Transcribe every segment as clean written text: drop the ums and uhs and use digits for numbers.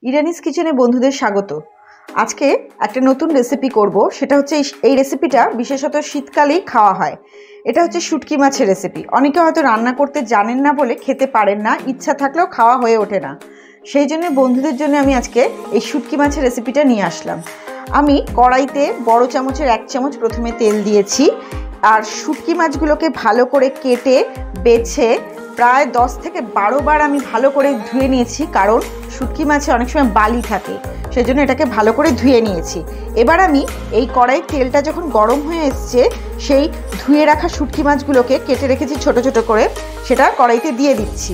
ইরানিস কিচেনে বন্ধুদের স্বাগত। আজকে একটা নতুন রেসিপি করব, সেটা হচ্ছে এই রেসিপিটা বিশেষত শীতকালেই খাওয়া হয়। এটা হচ্ছে শুটকি মাছের রেসিপি। অনেকে হয়তো রান্না করতে জানেন না বলে খেতে পারেন না, ইচ্ছা থাকলেও খাওয়া হয়ে ওঠে না। সেই জন্য বন্ধুদের জন্য আমি আজকে এই শুটকি মাছের রেসিপিটা নিয়ে আসলাম। আমি কড়াইতে বড় চামচের 1 চামচ প্রথমে তেল দিয়েছি, আর শুটকি মাছগুলোকে ভালো করে কেটে বেছে প্রায় 10 থেকে 12 বার আমি ভালো করে ধুয়ে নিয়েছি, কারণ শুটকি মাছে অনেক সময় বালি থাকে, সেজন্য এটাকে ভালো করে ধুয়ে নিয়েছি। এবার আমি এই কড়াইয়ের তেলটা যখন গরম হয়ে এসছে, সেই ধুয়ে রাখা শুটকি মাছগুলোকে কেটে রেখেছি ছোট ছোট করে, সেটা কড়াইতে দিয়ে দিচ্ছি।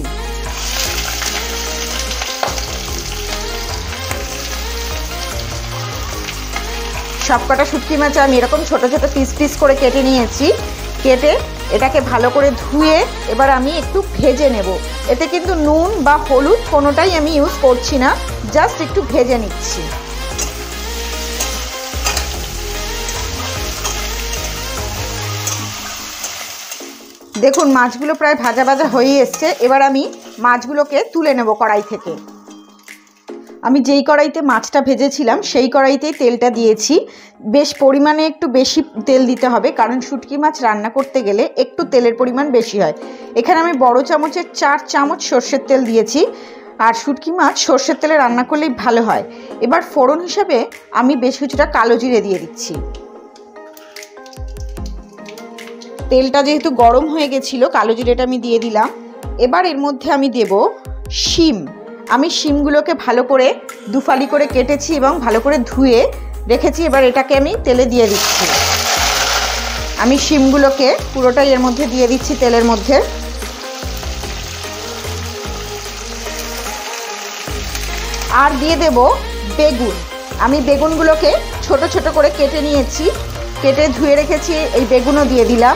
সবকটা শুটকি মাছ আমি এরকম ছোট ছোট পিস পিস করে কেটে নিয়েছি। কেটে এটাকে ভালো করে ধুয়ে এবার আমি একটু ভেজে নেব। এতে কিন্তু নুন বা হলুদ কোনোটাই আমি ইউজ করছি না, জাস্ট একটু ভেজে নিচ্ছি। দেখুন মাছগুলো প্রায় ভাজা ভাজা হয়ে এসছে। এবার আমি মাছগুলোকে তুলে নেব কড়াই থেকে। আমি যেই কড়াইতে মাছটা ভেজেছিলাম সেই চামচেই তেলটা দিয়েছি। বেশ পরিমাণে একটু বেশি তেল দিতে হবে, কারণ শুটকি মাছ রান্না করতে গেলে একটু তেলের পরিমাণ বেশি হয়। এখানে আমি বড় চামচের 4 চামচ সর্ষের তেল দিয়েছি, আর শুটকি মাছ সর্ষের তেলে রান্না করলেই ভালো হয়। এবার ফোড়ন হিসাবে আমি বেশ কিছুটা কালো জিরে দিয়ে দিচ্ছি। তেলটা যেহেতু গরম হয়ে গেছিলো, কালো জিরেটা আমি দিয়ে দিলাম। এবার এর মধ্যে আমি দেব শিম। আমি শিমগুলোকে ভালো করে দুফালি করে কেটেছি এবং ভালো করে ধুয়ে রেখেছি। এবার এটাকে আমি তেলে দিয়ে দিচ্ছি। আমি শিমগুলোকে পুরোটাই এর মধ্যে দিয়ে দিচ্ছি তেলের মধ্যে। আর দিয়ে দেব বেগুন। আমি বেগুনগুলোকে ছোট ছোট করে কেটে নিয়েছি, কেটে ধুয়ে রেখেছি। এই বেগুনও দিয়ে দিলাম।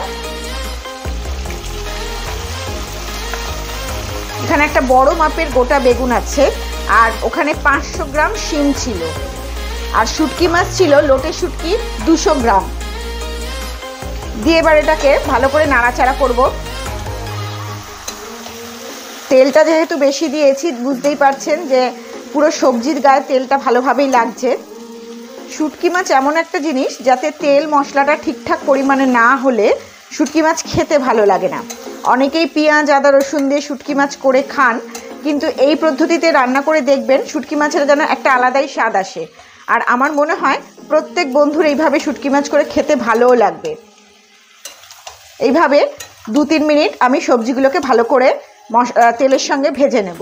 এখানে একটা বড় মাপের গোটা বেগুন আছে, আর ওখানে 500 গ্রাম শিম ছিল, আর শুটকি মাছ ছিল লোটে শুটকি 200 গ্রাম দিয়ে এবার এটাকে ভালো করে নাড়াচাড়া করব। তেলটা যেহেতু বেশি দিয়েছি, বুঝতেই পারছেন যে পুরো সবজির গায়ে তেলটা ভালোভাবেই লাগছে। শুটকি মাছ এমন একটা জিনিস, যাতে তেল মশলাটা ঠিকঠাক পরিমাণে না হলে শুটকি মাছ খেতে ভালো লাগে না। অনেকেই পেঁয়াজ আদা রসুন দিয়ে শুটকি মাছ করে খান, কিন্তু এই পদ্ধতিতে রান্না করে দেখবেন শুটকি মাছের যেন একটা আলাদাই স্বাদ আসে। আর আমার মনে হয় প্রত্যেক বন্ধুর এইভাবে শুটকি মাছ করে খেতে ভালোও লাগবে। এইভাবে 2-3 মিনিট আমি সবজিগুলোকে ভালো করে তেলের সঙ্গে ভেজে নেব।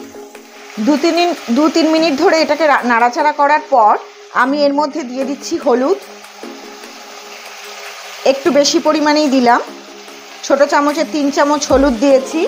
2-3 মিনিট ধরে এটাকে নাড়াচাড়া করার পর আমি এর মধ্যে দিয়ে দিচ্ছি হলুদ। একটু বেশি পরিমাণেই দিলাম, ছোট চামচের 3 চামচ হলুদ দিয়েছি।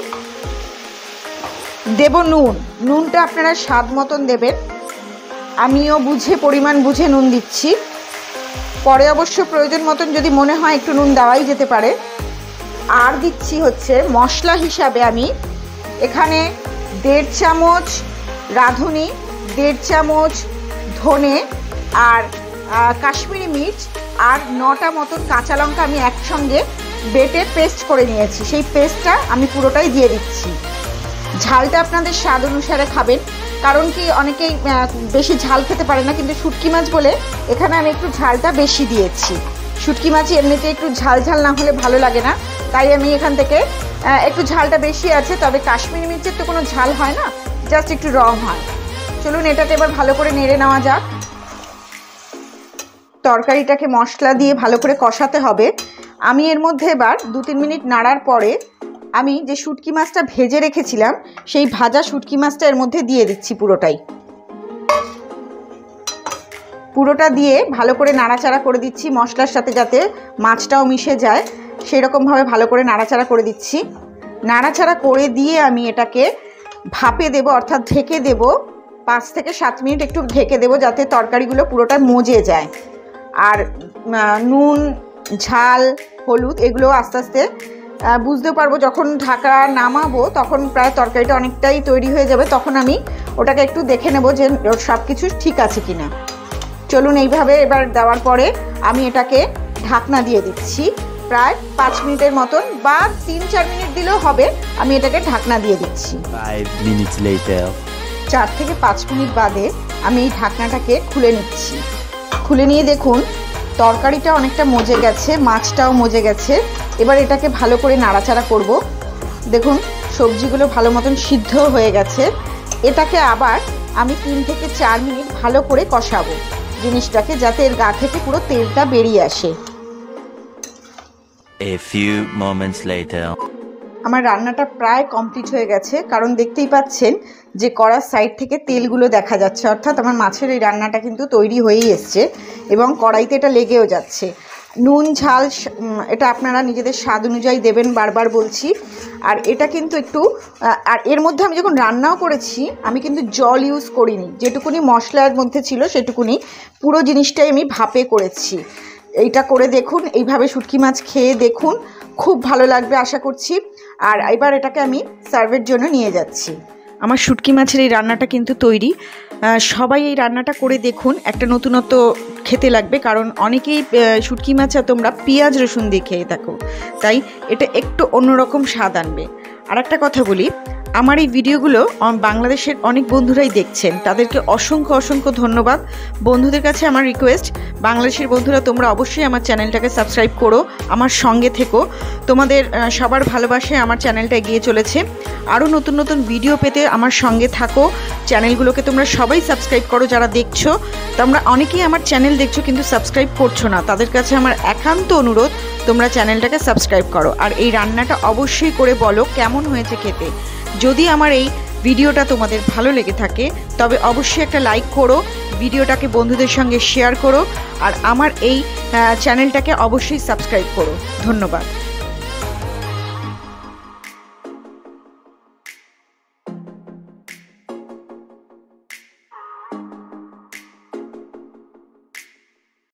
দেব নুন। নুনটা আপনারা স্বাদ মতন দেবেন, আমিও পরিমাণ বুঝে নুন দিচ্ছি। পরে অবশ্য প্রয়োজন মতন যদি মনে হয় একটু নুন দেওয়াই যেতে পারে। আর দিচ্ছি হচ্ছে মশলা হিসাবে আমি এখানে 1.5 চামচ রাঁধুনি, 1.5 চামচ ধনে, আর কাশ্মীরি মির্চ, আর 9টা মতন কাঁচা লঙ্কা আমি একসঙ্গে বেটে পেস্ট করে নিয়েছি। সেই পেস্টটা আমি পুরোটাই দিয়ে দিচ্ছি। ঝালটা আপনাদের স্বাদ অনুসারে খাবেন, কারণ কি অনেকেই বেশি ঝাল খেতে পারে না, কিন্তু শুটকি মাছ বলে এখানে আমি একটু ঝালটা বেশি দিয়েছি। শুটকি মাছ এমনিতে একটু ঝাল ঝাল না হলে ভালো লাগে না, তাই আমি এখান থেকে একটু ঝালটা বেশি আছে। তবে কাশ্মীরি মির্চের তো কোনো ঝাল হয় না, জাস্ট একটু রং হয়। চলুন এটাকে এবার ভালো করে নেড়ে নেওয়া যাক। তরকারিটাকে মশলা দিয়ে ভালো করে কষাতে হবে। আমি এর মধ্যে এবার 2-3 মিনিট নাড়ার পরে আমি যে শুটকি মাছটা ভেজে রেখেছিলাম, সেই ভাজা শুটকি মাছটা এর মধ্যে দিয়ে দিচ্ছি পুরোটা দিয়ে ভালো করে নাড়াচাড়া করে দিচ্ছি মশলার সাথে, যাতে মাছটাও মিশে যায় সেই রকমভাবে ভালো করে নাড়াচাড়া করে দিচ্ছি। নাড়াচাড়া করে দিয়ে আমি এটাকে ভাপে দেব, অর্থাৎ ঢেকে দেব। 5 থেকে 7 মিনিট একটু ঢেকে দেব, যাতে তরকারিগুলো পুরোটা মজে যায়। আর নুন ঝাল হলুদ এগুলো আস্তে আস্তে বুঝতে পারবো। যখন ঢাকা নামাবো তখন প্রায় তরকারিটা অনেকটাই তৈরি হয়ে যাবে, তখন আমি ওটাকে একটু দেখে নেব যে সব কিছু ঠিক আছে কিনা। চলুন এইভাবে এবার দেওয়ার পরে আমি এটাকে ঢাকনা দিয়ে দিচ্ছি প্রায় 5 মিনিটের মতন, বা 3-4 মিনিট দিলেও হবে। আমি এটাকে ঢাকনা দিয়ে দিচ্ছি। 5 minutes later 4 থেকে 5 মিনিট বাদে আমি এই ঢাকনাটাকে খুলে নিচ্ছি। খুলে নিয়ে দেখুন তরকারিটা অনেকটা মজে গেছে, মাছটাও মজে গেছে। এবার এটাকে ভালো করে নাড়াচাড়া করব। দেখুন সবজিগুলো ভালো মতন সিদ্ধ হয়ে গেছে। এটাকে আবার আমি 3 থেকে 4 মিনিট ভালো করে কষাবো জিনিসটাকে, যাতে এর গা থেকে পুরো তেলটা বেরিয়ে আসে। A few moments later. আমার রান্নাটা প্রায় কমপ্লিট হয়ে গেছে, কারণ দেখতেই পাচ্ছেন যে কড়ার সাইড থেকে তেলগুলো দেখা যাচ্ছে, অর্থাৎ আমার মাছের এই রান্নাটা কিন্তু তৈরি হয়েই এসছে এবং কড়াইতে এটা লেগেও যাচ্ছে। নুন ঝাল এটা আপনারা নিজেদের স্বাদ অনুযায়ী দেবেন, বারবার বলছি। আর এটা কিন্তু একটু, আর এর মধ্যে আমি যখন রান্নাও করেছি আমি কিন্তু জল ইউজ করিনি, যেটুকুনি মশলার মধ্যে ছিল সেটুকুনি, পুরো জিনিসটাই আমি ভাপে করেছি। এইটা করে দেখুন, এইভাবে শুটকি মাছ খেয়ে দেখুন, খুব ভালো লাগবে আশা করছি। আর এবার এটাকে আমি সার্ভের জন্য নিয়ে যাচ্ছি। আমার শুটকি মাছের এই রান্নাটা কিন্তু তৈরি। সবাই এই রান্নাটা করে দেখুন, একটা নতুনত্ব খেতে লাগবে, কারণ অনেকেই শুটকি মাছ তোমরা পেঁয়াজ রসুন দিয়ে খেয়ে থাকো, তাই এটা একটু অন্যরকম স্বাদ আনবে। আর একটা কথা বলি, আমার এই ভিডিওগুলো বাংলাদেশের অনেক বন্ধুরাই দেখছেন, তাদেরকে অসংখ্য অসংখ্য ধন্যবাদ। বন্ধুদের কাছে আমার রিকোয়েস্ট, বাংলাদেশের বন্ধুরা তোমরা অবশ্যই আমার চ্যানেলটাকে সাবস্ক্রাইব করো, আমার সঙ্গে থেকো। তোমাদের সবার ভালোবাসায় আমার চ্যানেলটা এগিয়ে চলেছে। আরও নতুন নতুন ভিডিও পেতে আমার সঙ্গে থাকো। চ্যানেলগুলোকে তোমরা সবাই সাবস্ক্রাইব করো যারা দেখছো। তোমরা অনেকেই আমার চ্যানেল দেখছো কিন্তু সাবস্ক্রাইব করছো না, তাদের কাছে আমার একান্ত অনুরোধ, তোমরা চ্যানেলটাকে সাবস্ক্রাইব করো। আর এই রান্নাটা অবশ্যই করে বলো কেমন হয়েছে খেতে। যদি আমার এই ভিডিওটা তোমাদের ভালো লেগে থাকে তবে অবশ্যই একটা লাইক করো, ভিডিওটাকে বন্ধুদের সঙ্গে শেয়ার করো, আর আমার এই চ্যানেলটাকে অবশ্যই সাবস্ক্রাইব করো। ধন্যবাদ।